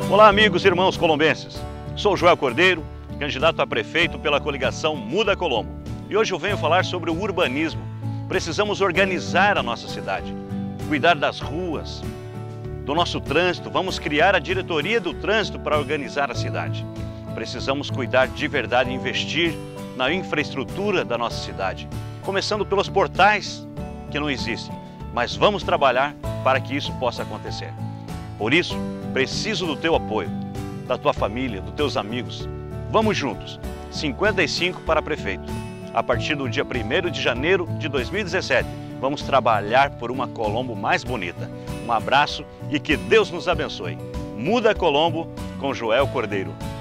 Olá, amigos e irmãos colombenses. Sou Joel Cordeiro, candidato a prefeito pela coligação Muda Colombo. E hoje eu venho falar sobre o urbanismo. Precisamos organizar a nossa cidade, cuidar das ruas, do nosso trânsito. Vamos criar a diretoria do trânsito para organizar a cidade. Precisamos cuidar de verdade e investir na infraestrutura da nossa cidade, começando pelos portais que não existem, mas vamos trabalhar para que isso possa acontecer. Por isso, preciso do teu apoio, da tua família, dos teus amigos. Vamos juntos, 55 para prefeito. A partir do dia 1º de janeiro de 2017, vamos trabalhar por uma Colombo mais bonita. Um abraço e que Deus nos abençoe. Muda Colombo com Joel Cordeiro.